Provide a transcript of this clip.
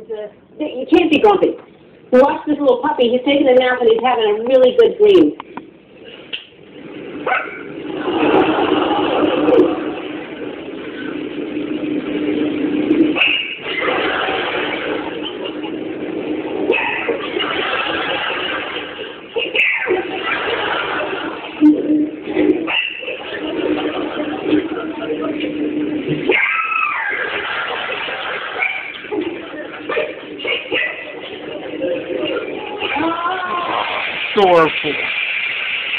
you can't be grumpy. Watch this little puppy. He's taking a nap and he's having a really good dream. Sorrowful.